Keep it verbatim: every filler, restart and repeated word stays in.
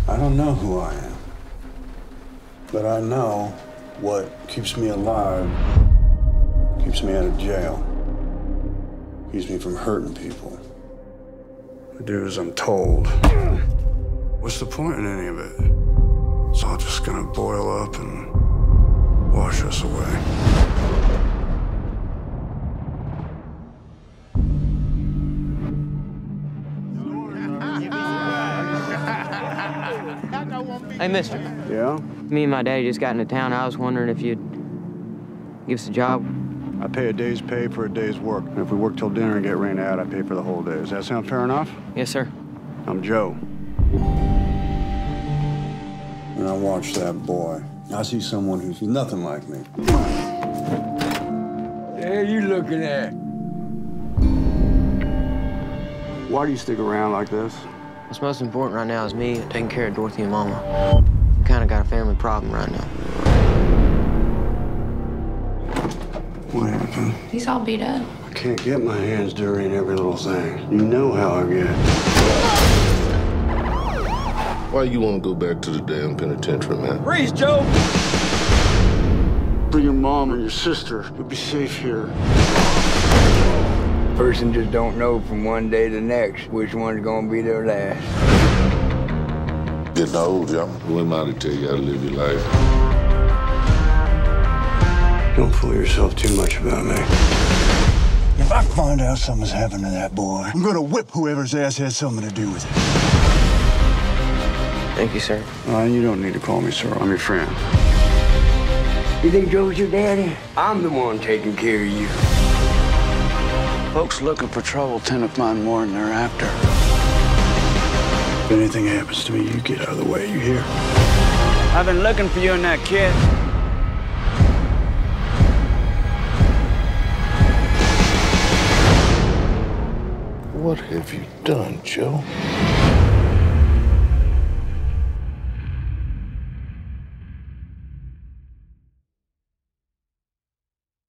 I don't know who I am, but I know what keeps me alive, keeps me out of jail, keeps me from hurting people. I do as I'm told. What's the point in any of it? It's all just gonna boil up and wash us away. Hey, mister. Yeah? Me and my daddy just got into town. I was wondering if you'd give us a job. I pay a day's pay for a day's work. And if we work till dinner and get rained out, I pay for the whole day. Does that sound fair enough? Yes, sir. I'm Joe. And I watch that boy. I see someone who's nothing like me. What the hell are you looking at? Why do you stick around like this? What's most important right now is me taking care of Dorothy and Mama. We kind of got a family problem right now. What happened? He's all beat up. I can't get my hands dirty in every little thing. You know how I get. Why you want to go back to the damn penitentiary, man? Freeze, Joe! For your mom and your sister, you'll be safe here. Person just don't know from one day to the next which one's gonna be their last. Getting old, Joe. Who am I to tell you how to live your life? Don't fool yourself too much about me. If I find out something's happened to that boy, I'm gonna whip whoever's ass has something to do with it. Thank you, sir. Uh, you don't need to call me sir. I'm your friend. You think Joe's your daddy? I'm the one taking care of you. Folks looking for trouble tend to find more than they're after. If anything happens to me, you get out of the way, you hear? I've been looking for you and that kid. What have you done, Joe?